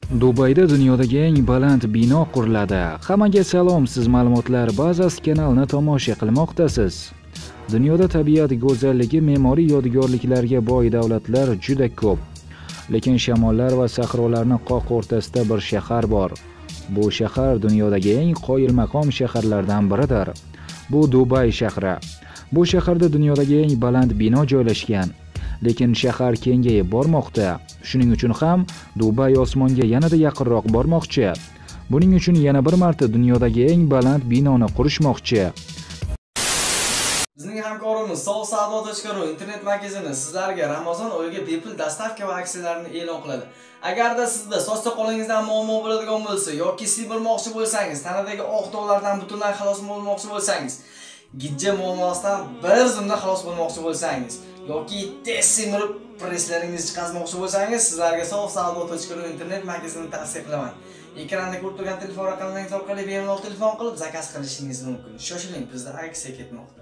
Dubayda dunyodagi eng baland bino quriladi. Hammaga salom, siz ma'lumotlar bazasi kanalini tomosha qilmoqdasiz. Dunyoda tabiat go'zalligi, me'moriy yodgorliklarga boy davlatlar juda ko'p. Lekin shamollar va sahrolarning qoq o'rtasida bir shahar bor. Bu shahar dunyodagi eng qoyilmaqom shaharlardan biridir. Bu Dubay shahri. Bu shaharda dunyodagi eng baland bino joylashgan. Lekin shahar kengayib bormoqda. Shuning uchun ham Dubay osmonga yanada yaqinroq bormoqchi. Buning uchun yana bir marta dunyodagi eng baland binoni qurishmoqchi. Bizning hamkorimiz sovsavdo.ru internet magazini sizlarga Ramazon oyiga bepul dostavka va aksiyalarini e'lon qiladi. Agarda sizda soch soqolingizdan muammo bo'ladigan bo'lsa yoki simirmoqchi bo'lsangiz, tanadagi oq dog'lardan butunlay xalos bo'lmoqchi bo'lsangiz, gijja muammosidan bir zumda xalos bo'lmoqchi bo'lsangiz yoki tez simirib presslaringizni chiqazmoqchi bo'lsangiz, sizlarga sovsavdo.ru internet magazinini tavsiya qilaman. Ekranda ko'rib turgan telefon raqamlaringiz orqali bemalol telefon qilib zakaz qilishingiz mumkin. Shoshiling, bizda aksiya ketmoqda.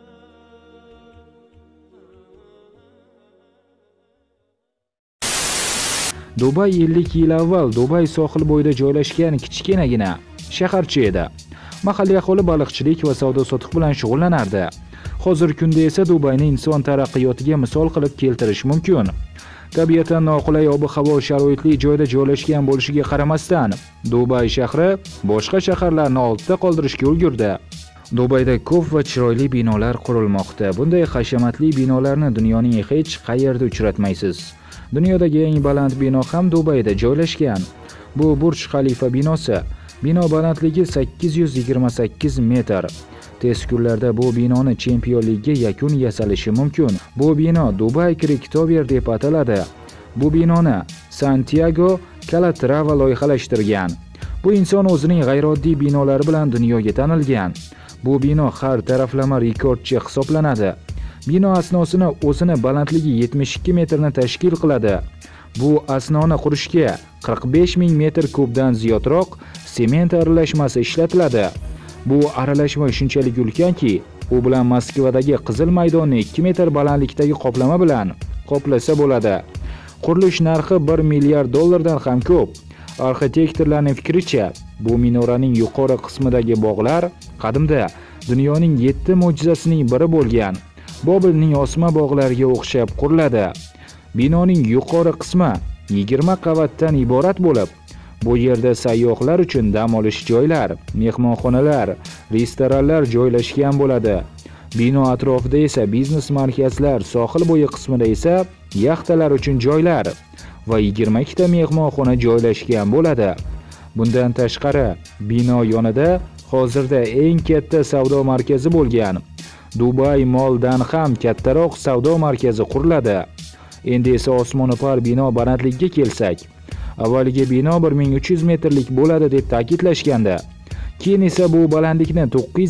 Dubay 50 yil avval Dubay sohil bo'yida joylashgan kichkinagina shaharcha edi. Mahalliy aholi baliqchilik va savdo-sotiq bilan shug'ullanardi. Hozirgi kunda esa Dubayni inson taraqqiyotiga misol qilib keltirish mumkin. Tabiatan noqulay ob-havo sharoitli joyda joylashgan bo'lishiga qaramasdan, Dubay shahri boshqa shaharlarni ortda qoldirishga ulgurdi. Dubayda ko'p va chiroyli binolar qurilmoqda. Bunday hashamatli binolarni dunyoning hech qayerida uchratmaysiz. Dunyodagi eng baland bino ham Dubayda joylashgan. Bu Burj Khalifa binosi. Bino balandligi 828 metr. Tez kunlarda bu binoni chempionlikka yakun yasalishi mumkin. Bu bino Dubai Creek Tower deb ataladi. Bu binoni Santiago Calatrava loyihalashtirgan. Bu inson o'zining g'ayrioddiy binolari bilan dunyoga tanilgan. Bu bino har taraflama rekordchi hisoblanadi. Bino asnosini o'zini balandligi 72 metrni tashkil qiladi. Bu asnoni qurishga 45 ming metr kubdan ziyodroq sement aralashmasi ishlatiladi. Bu aralashma shunchalik ulkanki, u bilan Moskvadagi Qizil maydonni 2 metr balandlikdagi qoplama bilan qoplasa bo'ladi. Qurilish narxi 1 milliard dollardan ham ko'p. Arxitektorlarning fikricha, bu minoraning yuqori qismidagi bog'lar qadimda dunyoning 7 mo'jizasining biri bo'lgan Bobilning osma bog'lariga o'xshab quriladi. Binoning yuqori qismi 20 qavatdan iborat bo'lib, bu yerda sayyohlar uchun dam olish joylar, mehmonxonalar, restoranlar joylashgan bo'ladi. Bino atrofida esa biznes markazlar, sohil bo'yi qismida esa yaxtalar uchun joylar va 22 ta mehmonxona joylashgan bo'ladi. Bundan tashqari, bino yonida hozirda eng katta savdo markazi bo'lgan Dubai Malldan ham kattaroq savdo markazi quriladi. Endi esa osmono'par bino balandligiga kelsak, avvaliga bino 1300 metrlik bo'ladi deb ta'kidlashganda, keyin esa bu balandlikni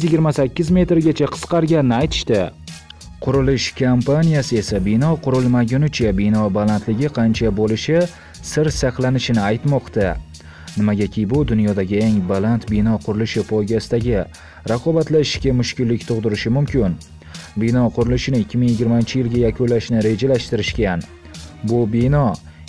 928 metrgacha qisqarganini aytishdi. Qurilish kompaniyasi esa bino qurilmagunicha bino balandligi qancha bo'lishi sir saqlanishini aytmoqda. Nimagaki bu dunyodagi eng baland bino qurilishi poygasidagi raqobatlashishga mushkullik tug'dirishi mumkin. Bino qurilishini 2020-yilga yakunlashni rejalashtirishgan. Bu bino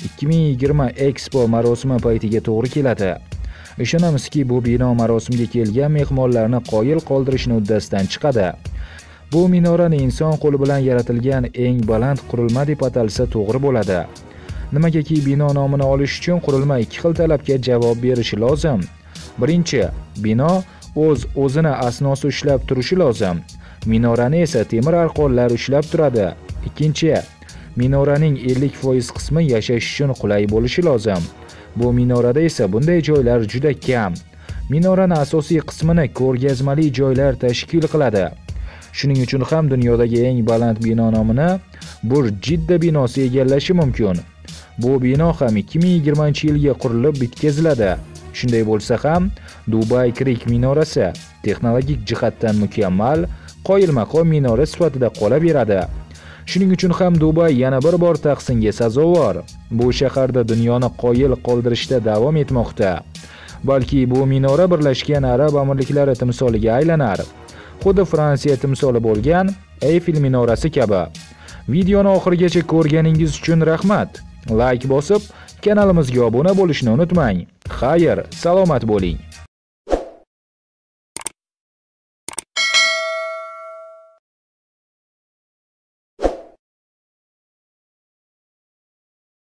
2020 Expo marosimi paytiga to'g'ri keladi. Ishonamizki, bu bino marosimga kelgan mehmonlarni qoyil qoldirishni uddasidan chiqadi. Bu minorani inson qo'li bilan yaratilgan eng baland qurilma deb atalsa to'g'ri bo'ladi. Nimagaki bino nomini olish uchun qurilma ikki xil talabga javob berishi lozim. Birinchi, bino o'zini asnosi ushlab turishi lozim. Minorani esa temir arqonlar ushlab turadi. Ikkinchi, minoraning 50% qismi yashash uchun qulay bo'lishi lozim. Bu minorada esa bunday joylar juda kam. Minoraning asosiy qismini ko'rgazmali joylar tashkil qiladi. Shuning uchun ham dunyodagi eng baland bino nomini Burj Jidda binosi egallashi mumkin. Bu bino ham 2020-yilga qurilib bitkaziladi. Shunday bo'lsa ham, Dubai Creek minorasi texnologik jihatdan mukammal, qoyilmaqom minora sifatida qolaveradi. Shuning uchun ham Dubay yana bir bor tahsinga sazovor. Bu shaharda dunyoni qoyil qoldirishda davom etmoqda. Balki bu minora Birlashgan Arab Amirliklari timsoliga aylanar. Xuddi Fransiya timsoli bo'lgan Eyfel minorasi kabi. Videoni oxirigacha ko'rganingiz uchun rahmat. Like bosib, Kanalimizga obuna bo'lishni unutmang. Xayr, salomat bo'ling.